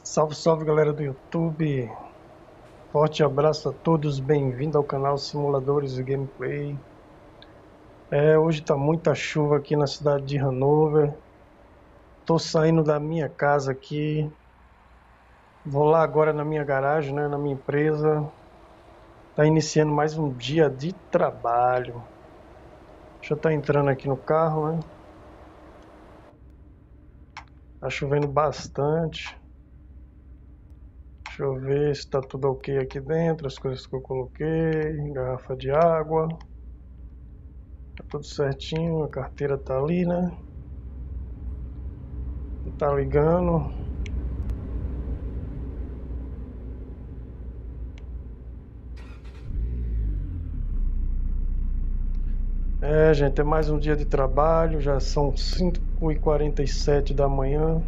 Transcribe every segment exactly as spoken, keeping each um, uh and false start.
Salve, salve galera do YouTube, forte abraço a todos, bem-vindo ao canal Simuladores de Gameplay. É, hoje tá muita chuva aqui na cidade de Hanover. Tô saindo da minha casa aqui, vou lá agora na minha garagem, né, na minha empresa. Tá iniciando mais um dia de trabalho. Deixa eu estar entrando aqui no carro, né? Tá chovendo bastante. Deixa eu ver se tá tudo ok aqui dentro, as coisas que eu coloquei, garrafa de água. Tá tudo certinho, a carteira tá ali, né? Tá ligando. É, gente, é mais um dia de trabalho, já são cinco e quarenta e sete da manhã.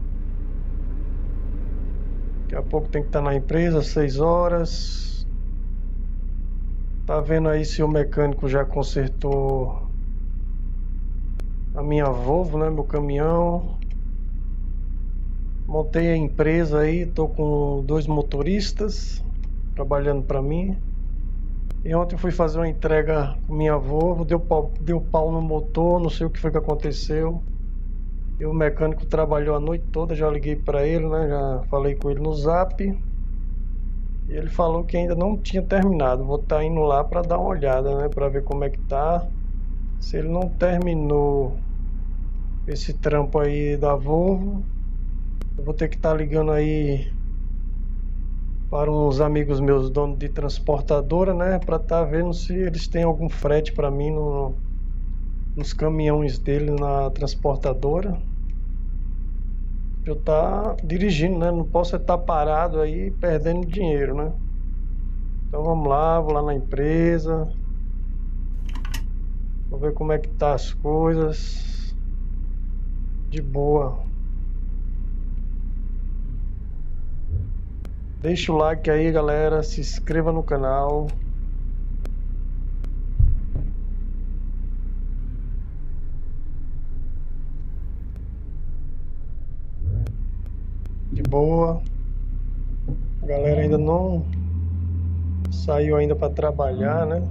Daqui a pouco tem que estar na empresa, seis horas. Tá vendo aí se o mecânico já consertou a minha Volvo, né, meu caminhão. Montei a empresa aí, tô com dois motoristas trabalhando para mim. E ontem eu fui fazer uma entrega com minha Volvo, deu pau, deu pau no motor, não sei o que foi que aconteceu. E o mecânico trabalhou a noite toda, já liguei para ele, né? Já falei com ele no Zap. E ele falou que ainda não tinha terminado. Vou estar indo lá para dar uma olhada, né? Para ver como é que tá. Se ele não terminou esse trampo aí da Volvo, eu vou ter que estar ligando aí para uns amigos meus, donos de transportadora, né? Para estar vendo se eles têm algum frete para mim no, nos caminhões dele na transportadora. Eu tá dirigindo, né? Não posso estar parado aí perdendo dinheiro, né? Então vamos lá, vou lá na empresa. Vou ver como é que tá as coisas. De boa. Deixa o like aí, galera. Se inscreva no canal. De boa. A galera ainda não saiu ainda para trabalhar, né?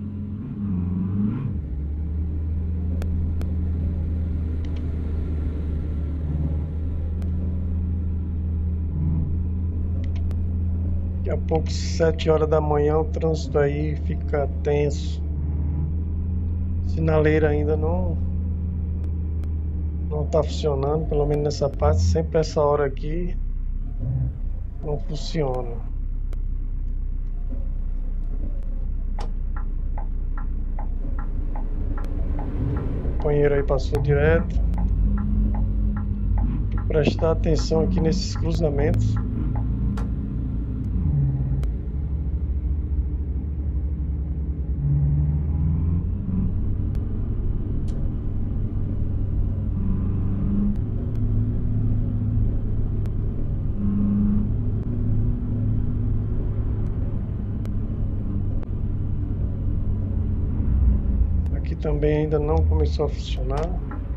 Daqui a pouco, sete horas da manhã, o trânsito aí fica tenso. Sinaleira ainda não não tá funcionando, pelo menos nessa parte. Sempre essa hora aqui não funciona. O companheiro aí passou direto. Prestar atenção aqui nesses cruzamentos. Aqui também ainda não começou a funcionar.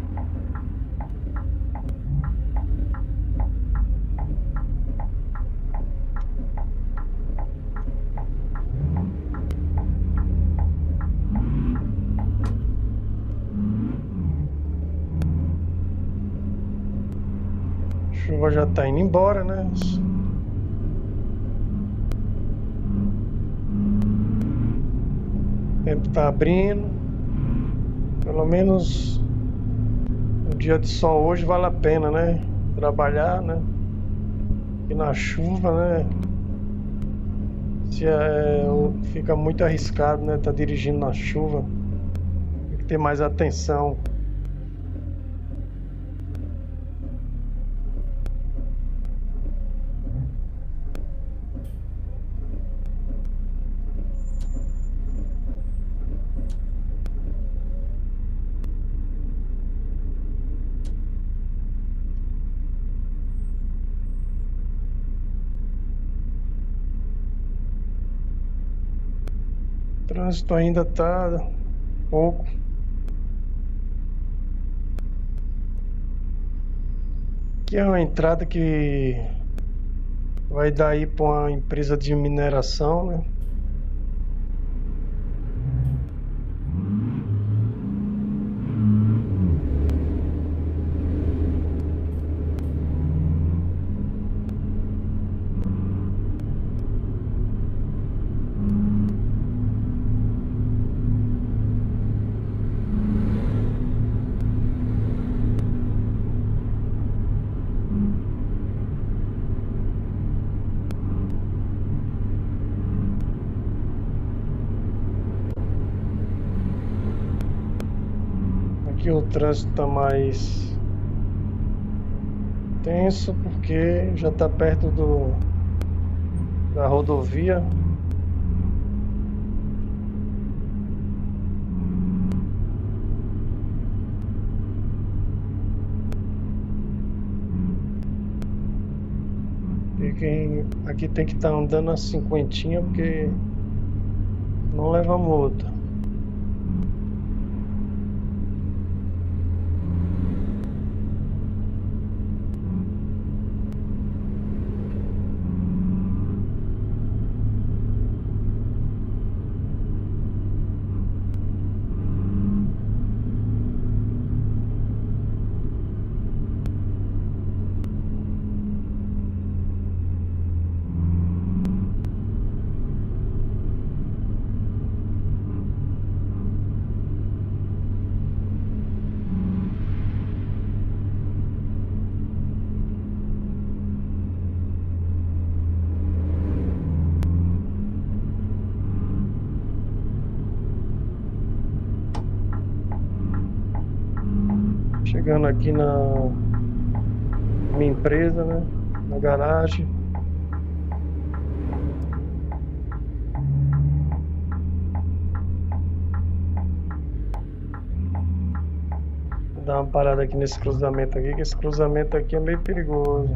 A chuva já tá indo embora, né? O tempo tá abrindo. Pelo menos o dia de sol hoje vale a pena, né? Trabalhar, né? E na chuva, né? Se é, fica muito arriscado, né? Tá dirigindo na chuva. Tem que ter mais atenção. O trânsito ainda tá pouco. Aqui é uma entrada que Vai dar aí para uma empresa de mineração, né? Aqui o trânsito está mais tenso porque já está perto do da rodovia. E quem aqui tem que estar andando a cinquentinha porque não leva multa. Chegando aqui na minha empresa, né? Na garagem. Vou dar uma parada aqui nesse cruzamento aqui, que esse cruzamento aqui é meio perigoso.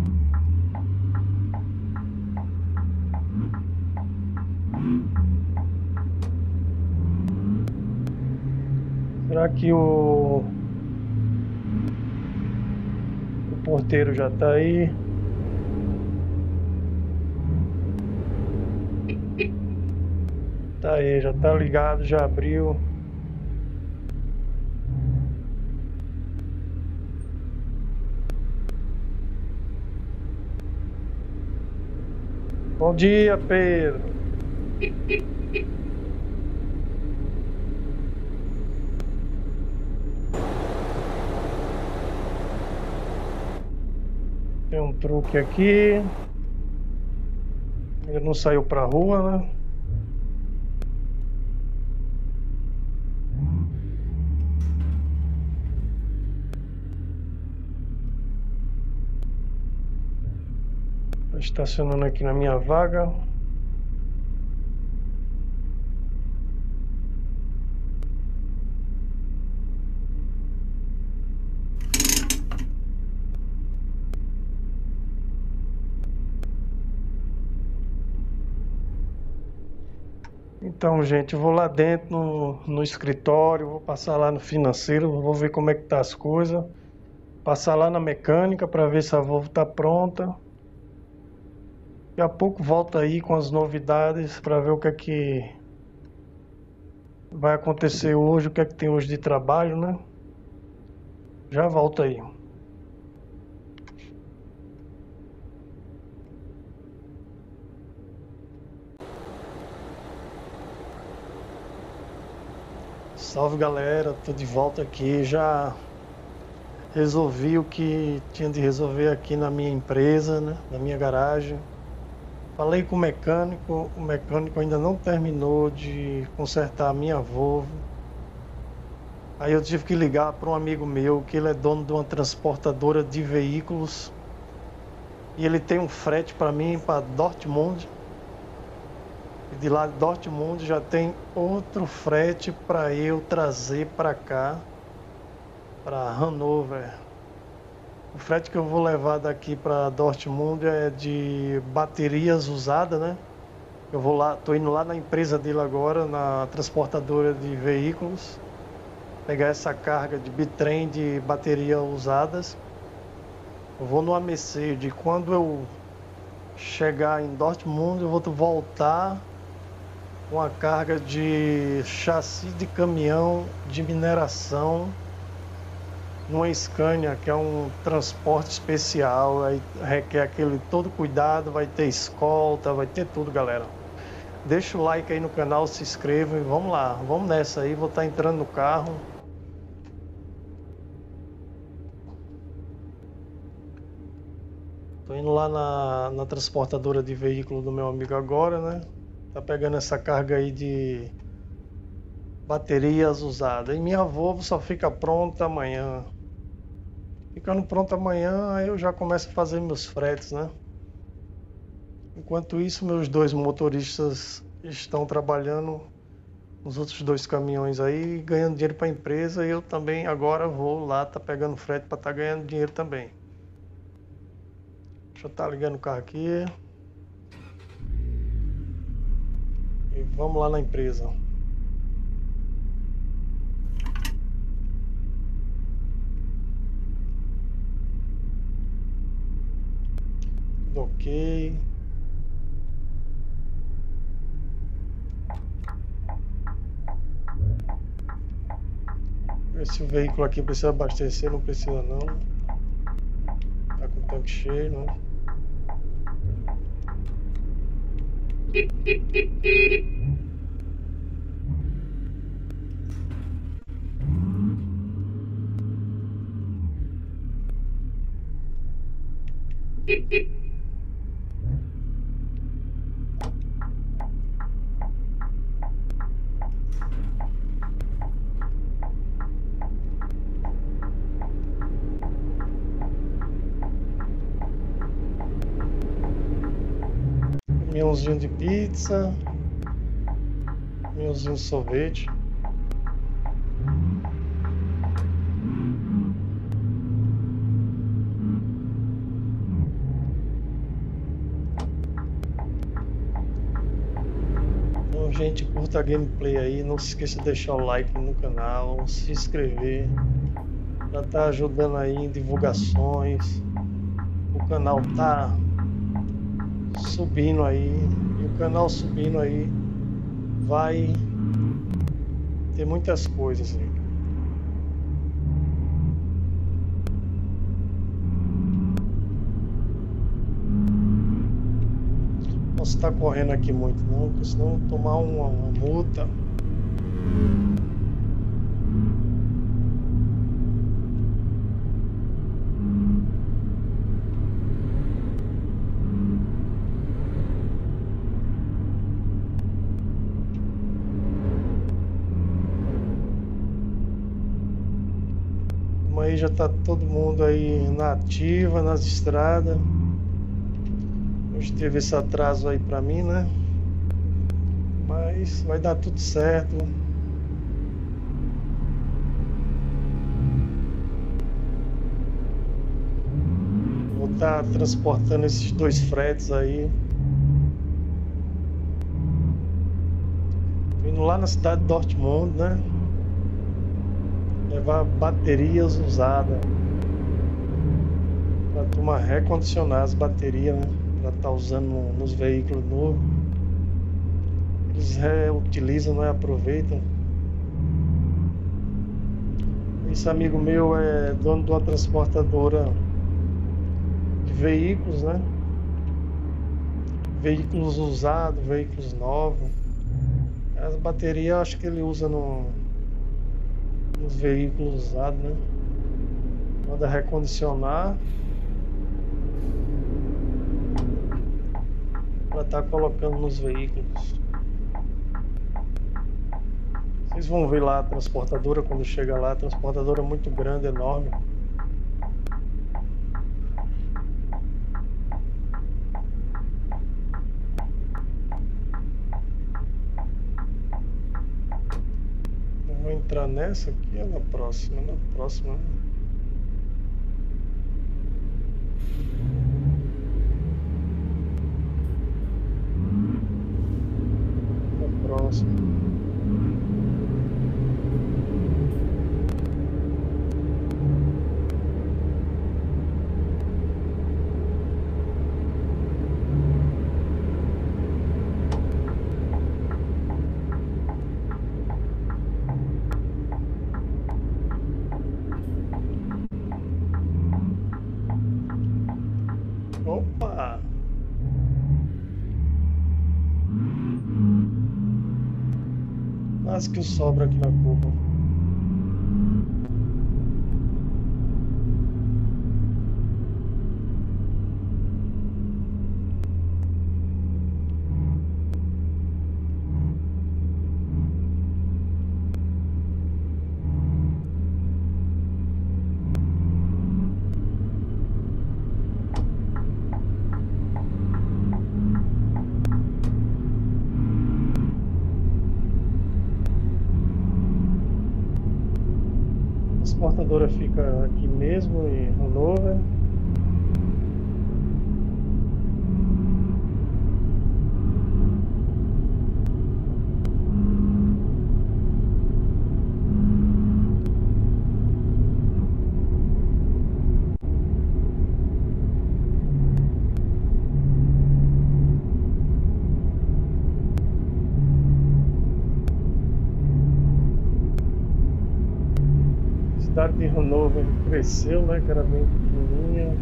Será que o O porteiro já tá aí? Tá aí, já tá ligado, já abriu. Bom dia, Pedro. Tem um truque aqui. Ele não saiu pra rua, né? Tô estacionando aqui na minha vaga. Então, gente, eu vou lá dentro no, no escritório, vou passar lá no financeiro, vou ver como é que tá as coisas. Passar lá na mecânica para ver se a Volvo tá pronta. Daqui a pouco volto aí com as novidades para ver o que é que vai acontecer hoje, o que é que tem hoje de trabalho, né? Já volto aí. Salve, galera, tô de volta aqui. Já resolvi o que tinha de resolver aqui na minha empresa, né? Na minha garagem. Falei com o mecânico, o mecânico ainda não terminou de consertar a minha Volvo. Aí eu tive que ligar para um amigo meu, que ele é dono de uma transportadora de veículos. E ele tem um frete para mim, para Dortmund. E de lá de Dortmund já tem outro frete para eu trazer para cá, para Hannover. O frete que eu vou levar daqui para Dortmund é de baterias usadas, né? Eu vou lá, tô indo lá na empresa dele agora, na transportadora de veículos, pegar essa carga de bitrem de baterias usadas. Eu vou no A M C de quando eu chegar em Dortmund, eu vou voltar com a carga de chassi de caminhão de mineração numa Scania, que é um transporte especial, aí requer aquele todo cuidado, vai ter escolta, vai ter tudo, galera. Deixa o like aí no canal, se inscreva e vamos lá, vamos nessa aí, vou estar entrando no carro. Tô indo lá na, na transportadora de veículo do meu amigo agora, né? Tá pegando essa carga aí de baterias usadas. E minha Volvo só fica pronta amanhã. Ficando pronta amanhã, aí eu já começo a fazer meus fretes, né? Enquanto isso, meus dois motoristas estão trabalhando nos outros dois caminhões aí, ganhando dinheiro para a empresa. E eu também agora vou lá, tá pegando frete para estar ganhando dinheiro também. Deixa eu estar ligando o carro aqui. E vamos lá na empresa. Tudo ok. Ver se o veículo aqui precisa abastecer, não precisa não. Tá com o tanque cheio, né? Caminhãozinho de pizza, caminhãozinho de sorvete. Então, gente, curta a gameplay aí, não se esqueça de deixar o like no canal, se inscrever, para estar ajudando aí em divulgações. O canal tá subindo aí, e o canal subindo aí vai ter muitas coisas aí. Não posso estar correndo aqui muito não, porque senão tomar uma, uma multa. Aí já tá todo mundo aí na ativa, nas estradas. Hoje teve esse atraso aí pra mim, né? Mas vai dar tudo certo. Vou estar transportando esses dois fretes aí. Tô indo lá na cidade de Dortmund, né? Levar baterias usadas para turma recondicionar as baterias, né? Para estar tá usando no, nos veículos novos. Eles reutilizam, né? Aproveitam. Esse amigo meu é dono de uma transportadora de veículos, né? Veículos usados, veículos novos. As baterias acho que ele usa no os veículos usados, né? Manda recondicionar para estar tá colocando nos veículos. Vocês vão ver lá a transportadora quando chega lá, a transportadora é muito grande, enorme. Vou entrar nessa aqui ou na próxima? Na próxima. Na próxima. Quase que eu sobro aqui na curva. A transportadora fica aqui mesmo em Hanover. A cidade de Hanover cresceu, né? Que era bem pequenininha.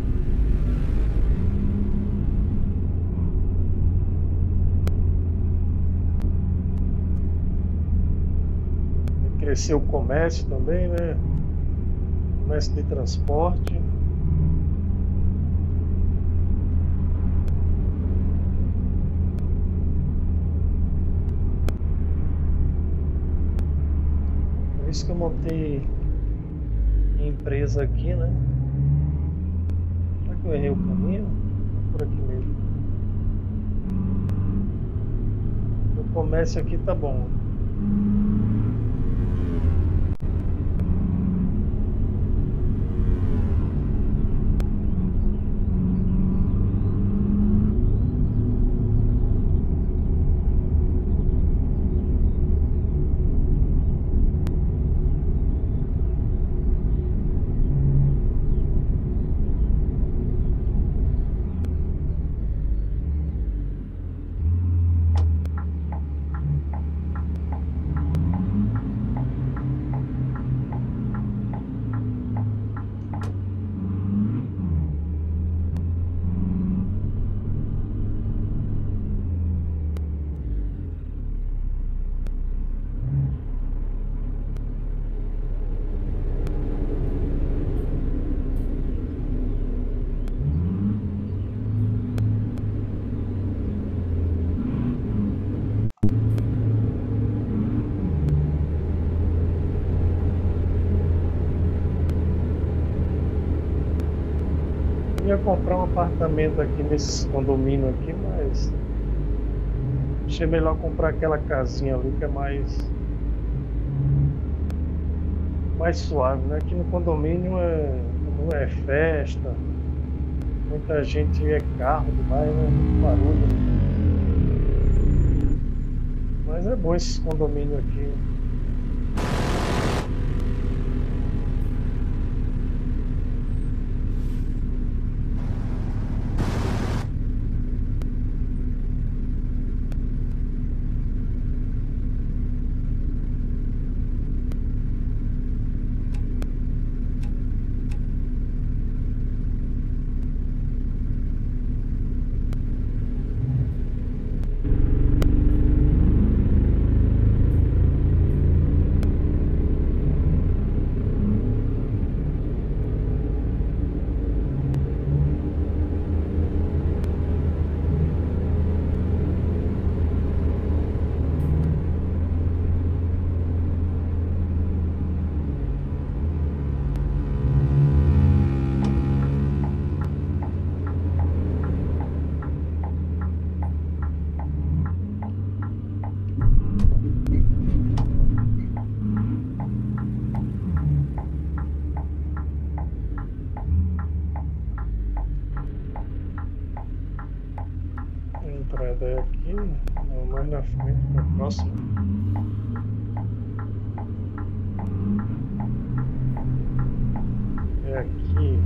Cresceu o comércio também, né? Comércio de transporte. Por isso que eu montei empresa aqui, né? Será que eu errei o caminho? Por aqui mesmo. O comércio aqui tá bom. Eu ia comprar um apartamento aqui nesse condomínio aqui, mas achei melhor comprar aquela casinha ali que é mais mais suave, né? Aqui no condomínio é, não é festa, muita gente, é carro demais, né? Muito barulho. Mas é bom esses condomínios aqui. Entrada é aqui, não, mais na frente, na próxima. É aqui.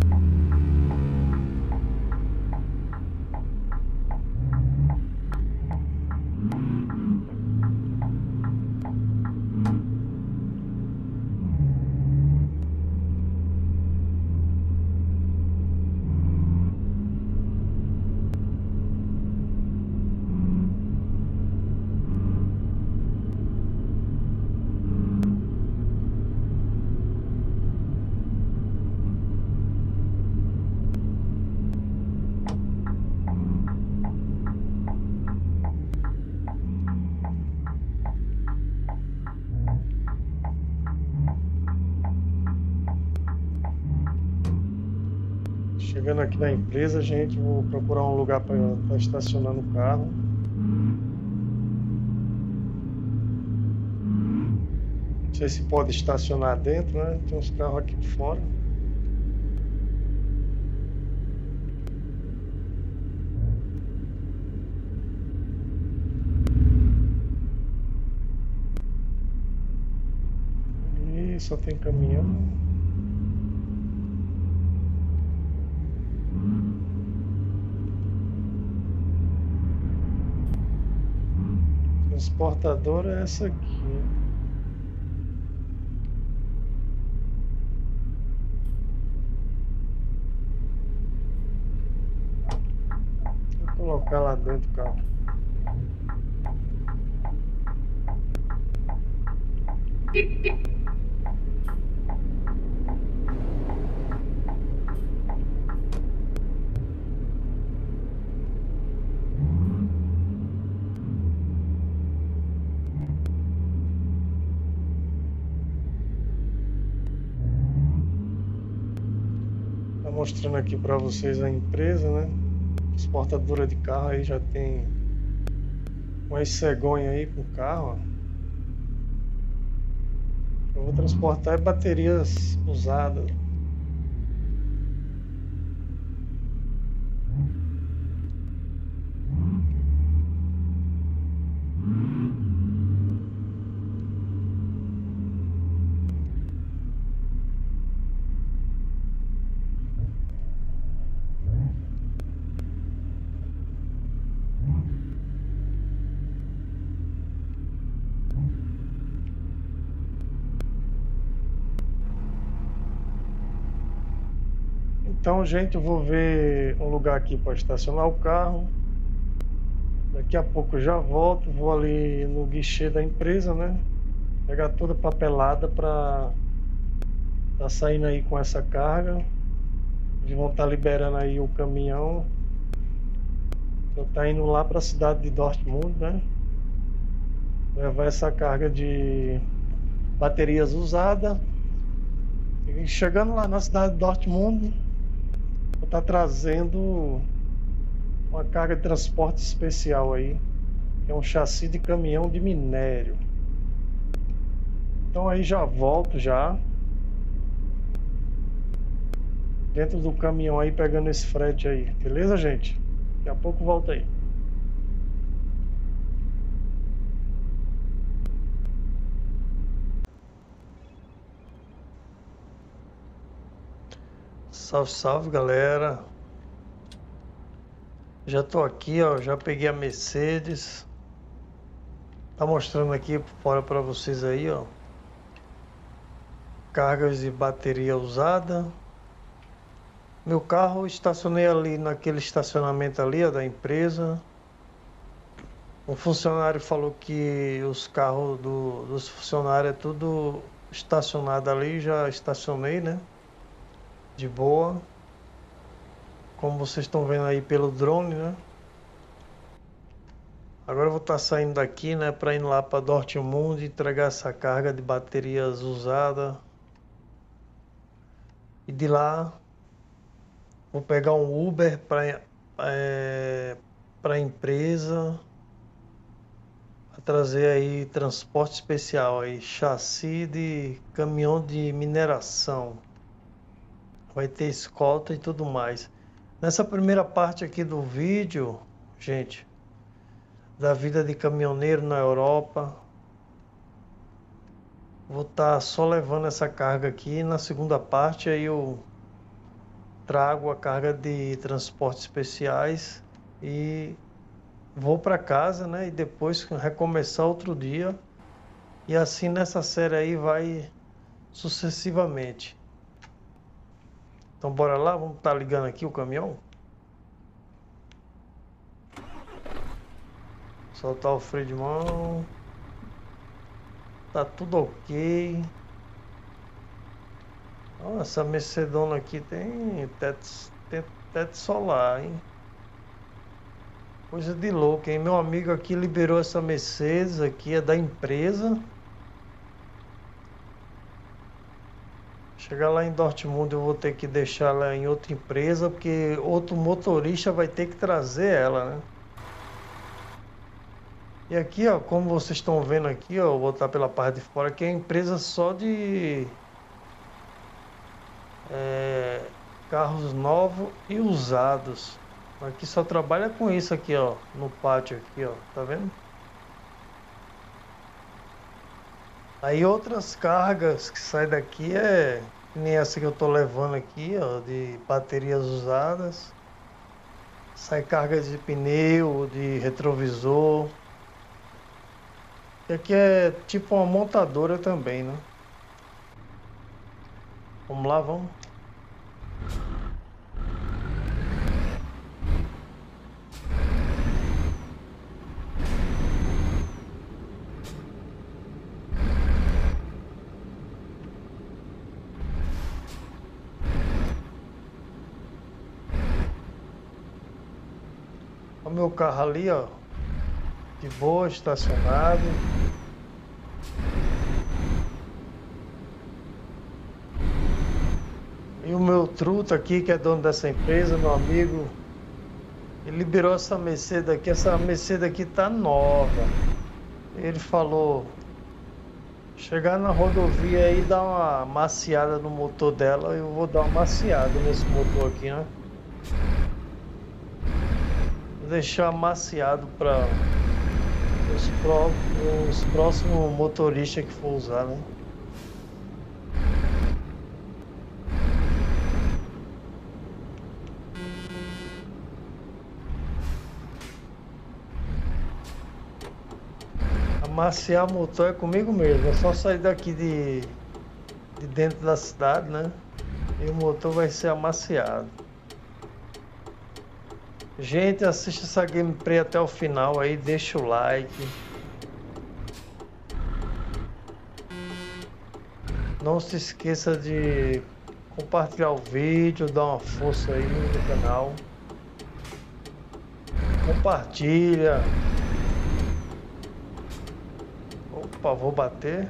Chegando aqui na empresa, gente, vou procurar um lugar para estar estacionando o carro. Não sei se pode estacionar dentro, né? Tem uns carros aqui fora. E só tem caminhão. Transportadora é essa aqui. Vou colocar lá dentro o carro. Mostrando aqui para vocês a empresa, né? Transportadora de carro aí, já tem uma cegonha aí com o carro, ó. Eu vou transportar baterias usadas. Então, gente, eu vou ver um lugar aqui para estacionar o carro. Daqui a pouco eu já volto, vou ali no guichê da empresa, né? Pegar toda a papelada para tá saindo aí com essa carga. Eles vão estar liberando aí o caminhão. Eu tá indo lá para a cidade de Dortmund, né? Levar essa carga de baterias usadas. E chegando lá na cidade de Dortmund, vou estar trazendo uma carga de transporte especial aí, que é um chassi de caminhão de minério. Então aí já volto já dentro do caminhão aí, pegando esse frete aí, beleza, gente? Daqui a pouco volta aí. Salve, salve, galera. Já tô aqui, ó, já peguei a Mercedes. Tá mostrando aqui fora para vocês aí, ó. Cargas de bateria usada. Meu carro estacionei ali naquele estacionamento ali, ó, da empresa. Um funcionário falou que os carros do, dos funcionários é tudo estacionado ali, já estacionei, né? De boa. Como vocês estão vendo aí pelo drone, né? Agora eu vou estar saindo daqui, né, para ir lá para Dortmund e entregar essa carga de baterias usada. E de lá vou pegar um Uber para é, para a empresa, para trazer aí transporte especial aí, chassi de caminhão de mineração. Vai ter escolta e tudo mais. Nessa primeira parte aqui do vídeo, gente, da vida de caminhoneiro na Europa, vou estar só levando essa carga aqui. Na segunda parte aí eu trago a carga de transportes especiais e vou para casa, né? E depois recomeçar outro dia. E assim nessa série aí vai sucessivamente. Então bora lá, vamos estar ligando aqui o caminhão. Soltar o freio de mão. Tá tudo ok. Oh, essa Mercedona aqui tem teto, tem teto solar, hein? Coisa de louco, hein? Meu amigo aqui liberou essa Mercedes aqui, é da empresa. Chegar lá em Dortmund eu vou ter que deixar ela em outra empresa, porque outro motorista vai ter que trazer ela, né? E aqui, ó, como vocês estão vendo aqui, ó, vou botar pela parte de fora, aqui é uma empresa só de é, carros novos e usados. Aqui só trabalha com isso aqui, ó, no pátio aqui, ó, tá vendo? Aí outras cargas que saem daqui é que nem essa que eu tô levando aqui, ó, de baterias usadas. Sai cargas de pneu, de retrovisor. E aqui é tipo uma montadora também, né? Vamos lá, vamos. O meu carro ali, ó, de boa, estacionado. E o meu truta aqui, que é dono dessa empresa, meu amigo, ele liberou essa Mercedes aqui. Essa Mercedes aqui tá nova. Ele falou, chegar na rodovia aí, dar uma maciada no motor dela. Eu vou dar uma maciada nesse motor aqui, né? Vou deixar maciado para os, pró os próximos motoristas que for usar, né? Amaciar motor é comigo mesmo, é só sair daqui de, de dentro da cidade, né? E o motor vai ser amaciado. Gente, assista essa gameplay até o final aí, deixa o like. Não se esqueça de compartilhar o vídeo, dar uma força aí no canal. Compartilha. Opa, vou bater.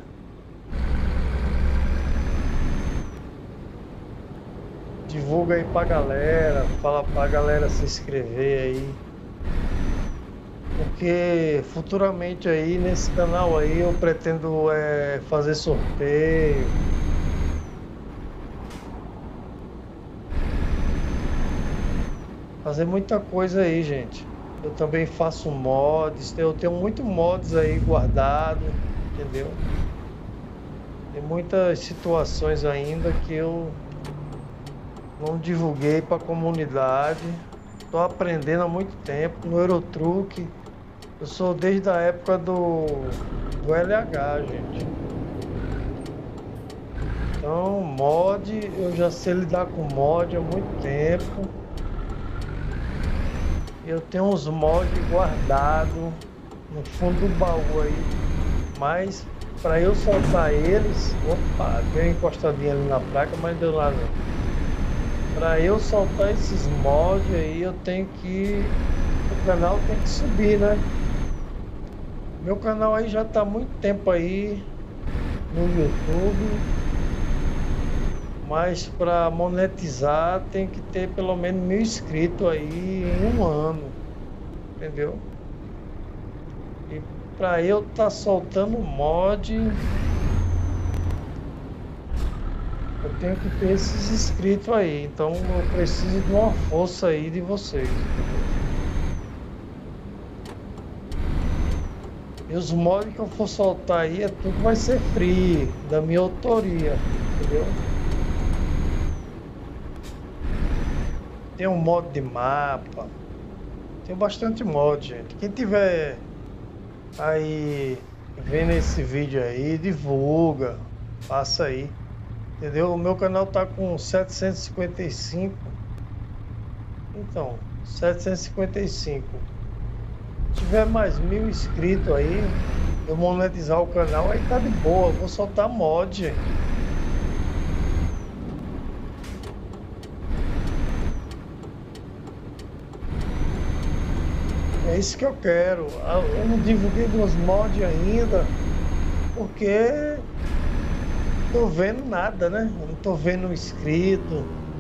Divulga aí pra galera, fala pra galera se inscrever aí. Porque futuramente aí nesse canal aí eu pretendo é, fazer sorteio. Fazer muita coisa aí, gente. Eu também faço mods, eu tenho muito mods aí guardado, entendeu? Tem muitas situações ainda que eu não divulguei para a comunidade. Estou aprendendo há muito tempo no Eurotruck. Eu sou desde a época do, do L H, gente. Então, mod, eu já sei lidar com mod há muito tempo. Eu tenho uns mods guardados no fundo do baú aí. Mas para eu soltar eles, opa, deu uma encostadinha ali na placa, mas deu lá não. Para eu soltar esses mods aí, eu tenho que... O canal tem que subir, né? Meu canal aí já tá há muito tempo aí no YouTube. Mas para monetizar tem que ter pelo menos mil inscritos aí em um ano. Entendeu? E para eu estar tá soltando mod... Eu tenho que ter esses inscritos aí, então eu preciso de uma força aí de vocês. E os mods que eu for soltar aí, é tudo vai ser free, da minha autoria, entendeu? Tem um mod de mapa, tem bastante mod, gente. Quem tiver aí vendo esse vídeo aí, divulga, passa aí. Entendeu? O meu canal tá com setecentos e cinquenta e cinco. Então, setecentos e cinquenta e cinco. Se tiver mais mil inscritos aí, eu monetizar o canal, aí tá de boa. Vou soltar mod, gente. É isso que eu quero. Eu não divulguei meus mods ainda, porque tô vendo nada, né? Eu não tô vendo inscrito,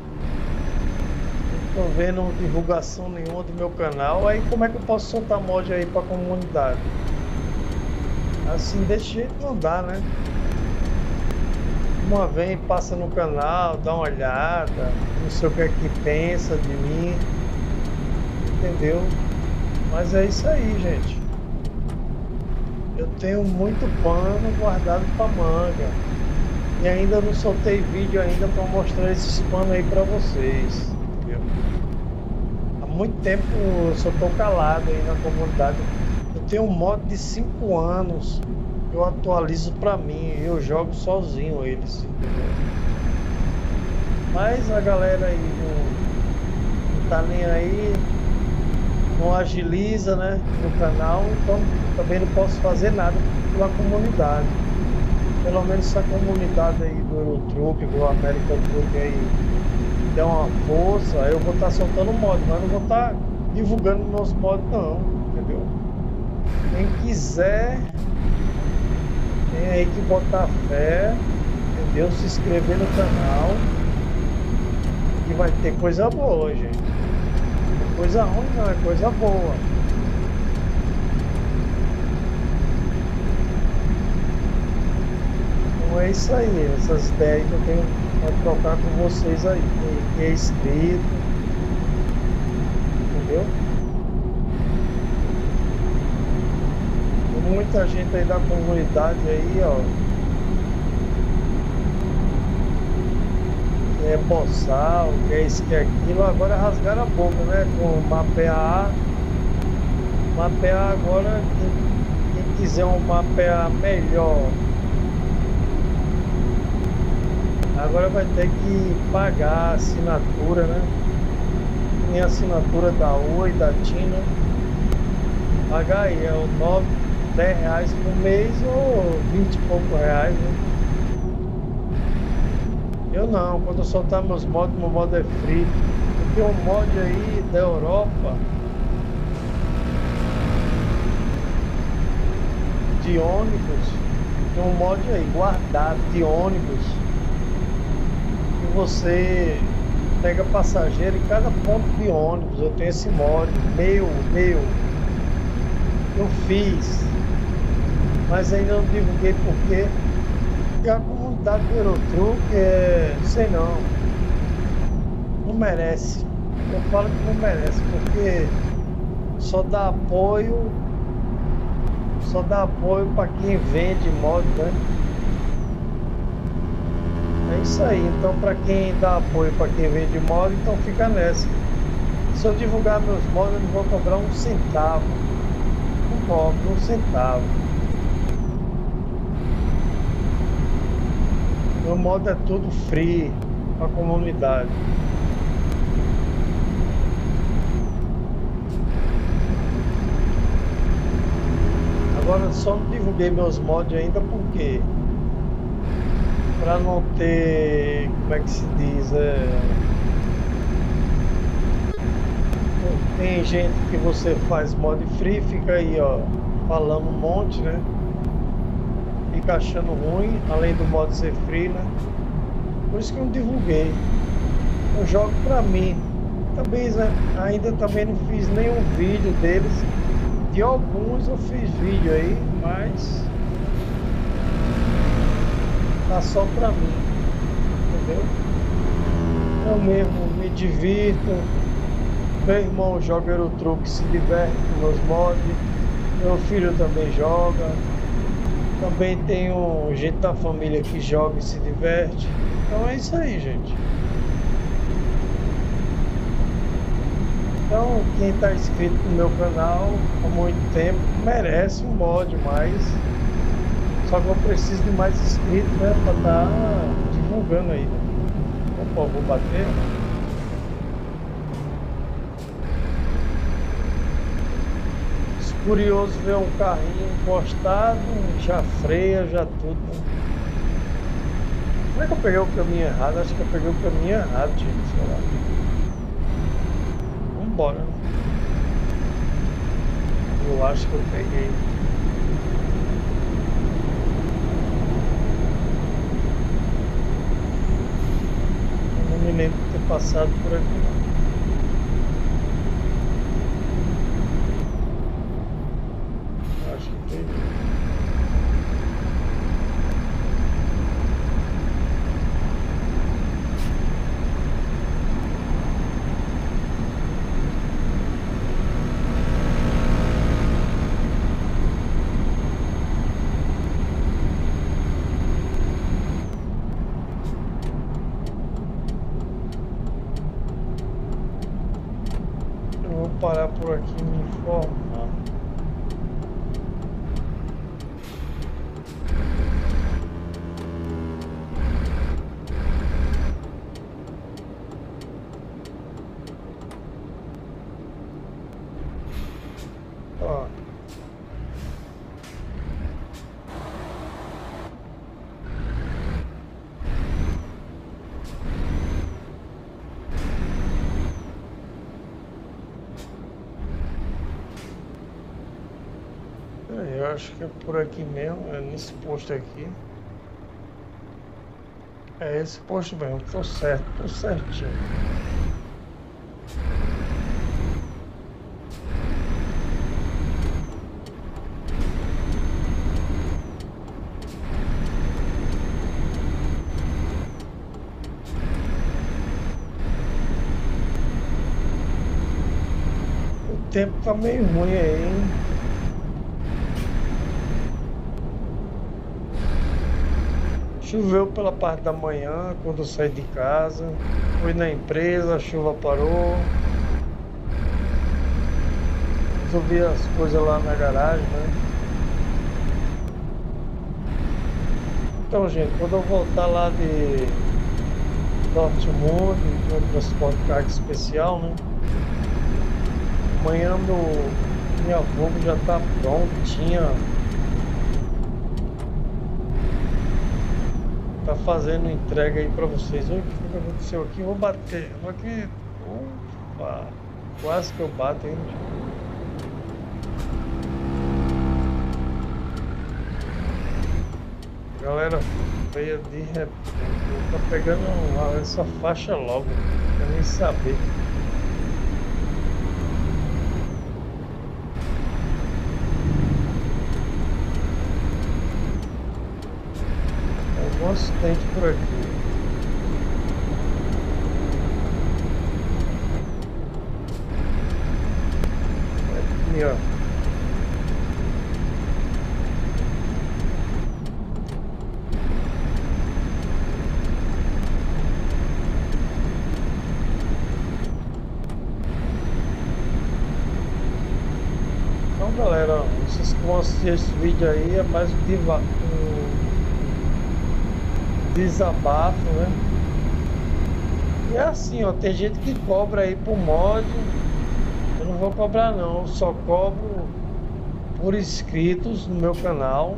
não tô vendo divulgação nenhuma do meu canal. Aí como é que eu posso soltar mod aí pra comunidade? Assim, desse jeito não dá, né? Uma vez passa no canal, dá uma olhada, não sei o que é que pensa de mim, entendeu? Mas é isso aí, gente. Eu tenho muito pano guardado pra manga. E ainda não soltei vídeo ainda para mostrar esses panos aí para vocês, entendeu? Há muito tempo eu só tô calado aí na comunidade. Eu tenho um mod de cinco anos, eu atualizo para mim, eu jogo sozinho eles, entendeu? Mas a galera aí não, não tá nem aí, não agiliza, né, no canal, então também não posso fazer nada pela comunidade. Pelo menos essa comunidade aí do Eurotruck, do American Truck aí, der uma força, eu vou estar tá soltando mod, mas não vou estar tá divulgando meus mods não, entendeu? Quem quiser, tem aí que botar fé, entendeu? Se inscrever no canal, que vai ter coisa boa, gente. Não é coisa ruim não, é coisa boa. É isso aí, essas ideias que eu tenho para trocar com vocês aí, que é inscrito, entendeu? Tem muita gente aí da comunidade aí, ó, que é boçal, que é isso, que é aquilo, agora rasgaram a boca, né? Com mapear, mapear agora, quem, quem quiser um mapear melhor, agora vai ter que pagar a assinatura, né? Tem a assinatura da Oi, da Tina. Pagar aí, é o nove, dez reais por mês ou vinte e poucos reais, né? Eu não, quando eu soltar meus mods, meu mod é free. Eu tenho um mod aí da Europa, de ônibus. Tem um mod aí guardado de ônibus. Você pega passageiro em cada ponto de ônibus. Eu tenho esse mod, meu, meu. Eu fiz, mas ainda não divulguei porque porque a comunidade do Eurotruck é, sei não, não merece. Eu falo que não merece, porque só dá apoio, só dá apoio para quem vende mod, né? É isso aí, então para quem dá apoio para quem vende mod, então fica nessa. Se eu divulgar meus mods, eu não vou cobrar um centavo. Não cobro um centavo. Meu mod é tudo free para a comunidade. Agora só não divulguei meus mods ainda porque para não ter, como é que se diz, é... tem gente que você faz mod free, fica aí ó, falando um monte, né? Fica achando ruim, além do mod ser free, né? Por isso que eu não divulguei. Eu jogo pra mim. Também, né? Ainda também não fiz nenhum vídeo deles. De alguns eu fiz vídeo aí, mas tá só pra mim, entendeu? Eu mesmo me divirto. Meu irmão joga Eurotruck, se diverte com meus mods. Meu filho também joga. Também tenho gente da família que joga e se diverte. Então é isso aí, gente. Então quem está inscrito no meu canal há muito tempo merece um mod mais. Só que eu preciso de mais inscritos, né? Para estar tá divulgando aí. Opa, vou bater. Curioso ver um carrinho encostado, já freia, já tudo. Como é que eu peguei o caminho errado? Acho que eu peguei o caminho errado, gente, sei lá. Vambora. Eu acho que eu peguei. lembro de ter passado por aqui não. Acho que tem. Vou parar por aqui e me informar. Ó. Eu acho que é por aqui mesmo, é nesse posto aqui. É esse posto mesmo, tô certo, tô certinho. O tempo tá meio ruim aí, hein? Choveu pela parte da manhã, quando eu saí de casa. Fui na empresa, a chuva parou. Resolvi as coisas lá na garagem, né? Então, gente, quando eu voltar lá de Dortmund, de um transporte de carga especial, né? Amanhã meu, minha Volvo já tá prontinha. Tá fazendo entrega aí pra vocês. Olha o que aconteceu aqui. Eu vou bater. Vou aqui. Opa! Quase que eu bato aí. Galera veio de repente. Tá pegando essa faixa logo. Não quero nem saber. Um acidente por aqui. Aqui, ó. Então, galera, vocês que vão assistir esse vídeo aí é mais um diva, um desabafo, né? E é assim, ó, tem gente que cobra aí por mod. Eu não vou cobrar não, eu só cobro por inscritos no meu canal,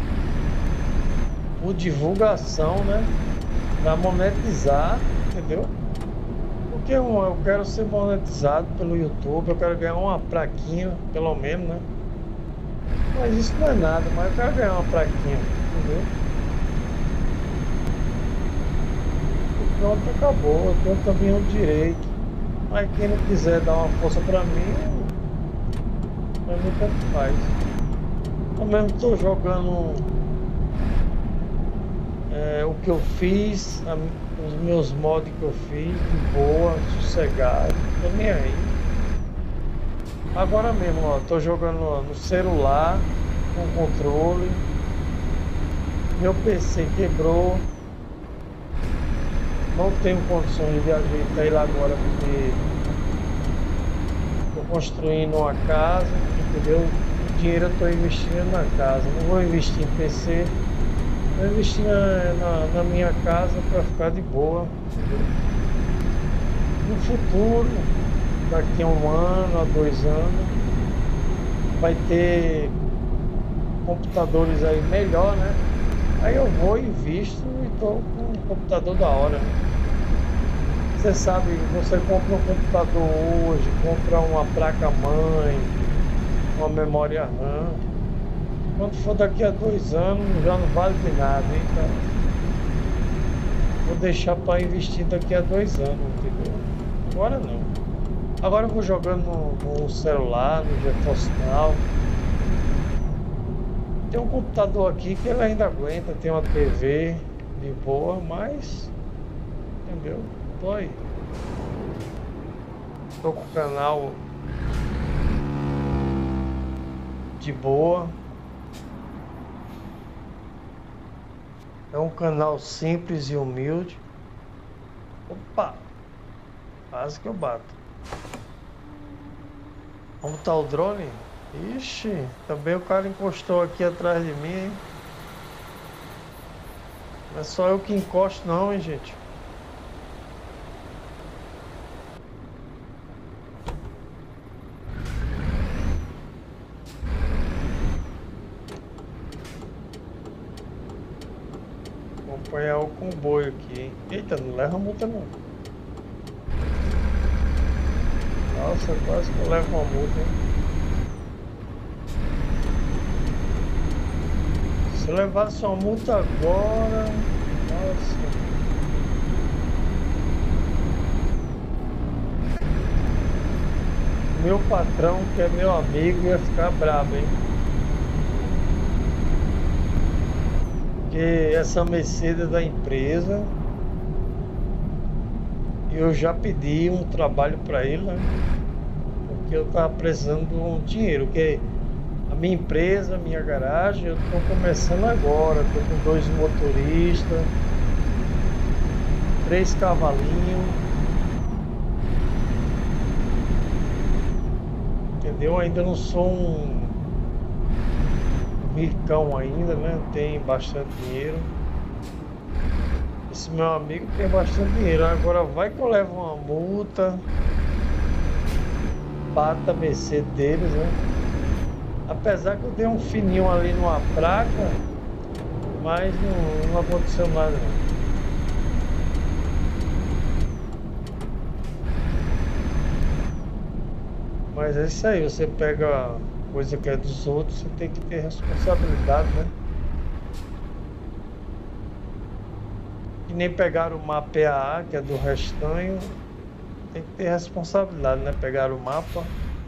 por divulgação, né? Pra monetizar, entendeu? Porque um, eu quero ser monetizado pelo YouTube, eu quero ganhar uma plaquinha, pelo menos, né? Mas isso não é nada, mas eu quero ganhar uma plaquinha, entendeu? Pronto, acabou, eu tenho também o direito. Mas quem não quiser dar uma força pra mim, pra mim tanto faz. Eu mesmo estou jogando é, o que eu fiz, a, os meus mods que eu fiz, de boa, sossegado, tô nem aí. Agora mesmo, ó, tô jogando ó, no celular, com controle. Meu P C quebrou. Não tenho condições de ajeitar ele agora porque estou construindo uma casa, entendeu? O dinheiro eu estou investindo na casa, não vou investir em P C, vou investir na, na, na minha casa para ficar de boa, entendeu? No futuro, daqui a um ano, a dois anos, vai ter computadores aí melhor, né? Aí eu vou e invisto e estou com um computador da hora, né? Você sabe, você compra um computador hoje, compra uma placa-mãe, uma memória RAM. Quando for daqui a dois anos, já não vale de nada, hein, cara? vou deixar para investir daqui a dois anos, entendeu? Agora não. Agora eu vou jogando no, no celular, no GeForce Now. Tem um computador aqui que ele ainda aguenta, tem uma T V de boa, mas... Entendeu? Tô aí. Tô com o canal de boa. É um canal simples e humilde. Opa! Quase que eu bato. Como tá o drone? Ixi, também o cara encostou aqui atrás de mim, hein? Não é só eu que encosto não, hein, gente? Vou acompanhar o comboio aqui, hein? Eita, não leva multa não. Nossa, quase que eu levo uma multa, hein? Se eu levasse uma multa agora... Nossa... Meu patrão, que é meu amigo, ia ficar bravo, hein? Porque essa Mercedes da empresa, eu já pedi um trabalho para ele, né? Porque eu tava precisando de um dinheiro, porque a minha empresa, a minha garagem, eu estou começando agora, estou com dois motoristas, três cavalinhos, entendeu? Ainda não sou um ricão ainda, né? Tem bastante dinheiro. Esse meu amigo tem bastante dinheiro. Agora vai que eu levo uma multa, bata a Mercedes deles, né? Apesar que eu dei um fininho ali numa placa, mas não, não aconteceu nada não. Mas é isso aí, você pega coisa que é dos outros, você tem que ter responsabilidade, né? E nem pegar o mapa E A A, que é do restanho, tem que ter responsabilidade, né? Pegar o mapa.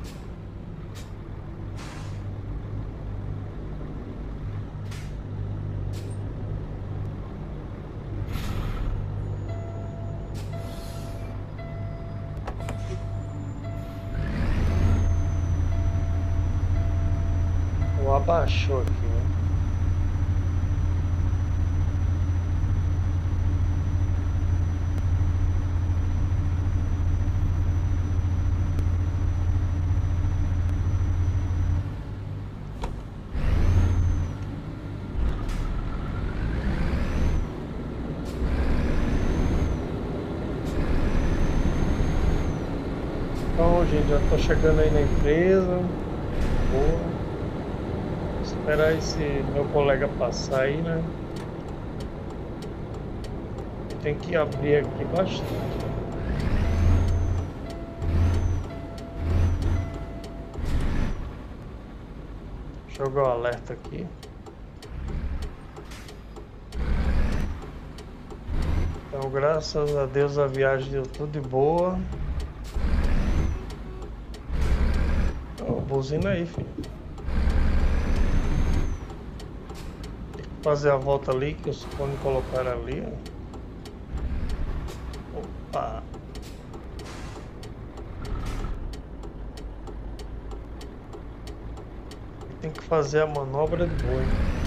Ou abaixou aqui, né? Então, gente, já tô chegando aí na empresa. Boa. Esperar esse meu colega passar aí, né? Tem que abrir aqui bastante. Jogar o alerta aqui. Então, graças a Deus a viagem deu tudo de boa. Oh, buzina aí, filho. Tem que fazer a volta ali, que os cones colocaram ali, ó. Opa! Tem que fazer a manobra de boi.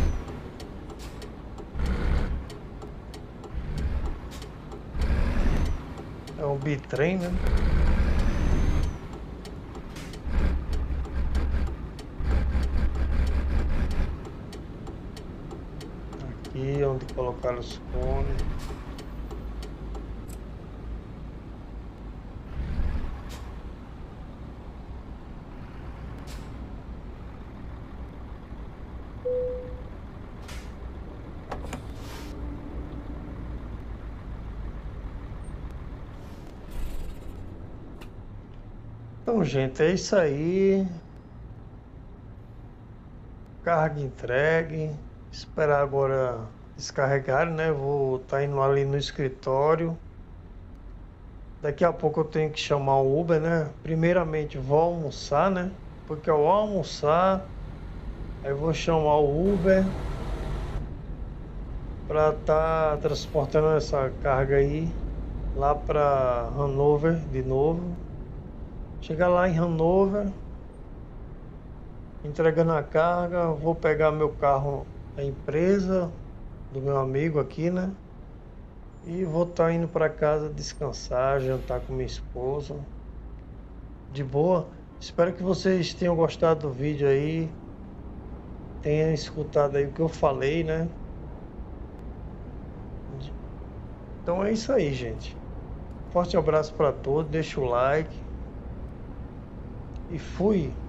É um bitrem, né? Aqui onde colocar os cones. Então, gente, é isso aí. Carga entregue. Esperar agora descarregarem, né? Vou estar indo ali no escritório. Daqui a pouco eu tenho que chamar o Uber, né? Primeiramente vou almoçar, né? Porque ao almoçar, aí eu vou chamar o Uber para estar transportando essa carga aí lá para Hanover de novo. Chegar lá em Hanover, entregando a carga, vou pegar meu carro da empresa, do meu amigo aqui, né? E vou estar indo para casa descansar, jantar com minha esposa. De boa. Espero que vocês tenham gostado do vídeo aí. Tenham escutado aí o que eu falei, né? Então é isso aí, gente. Forte abraço para todos. Deixa o like. E fui.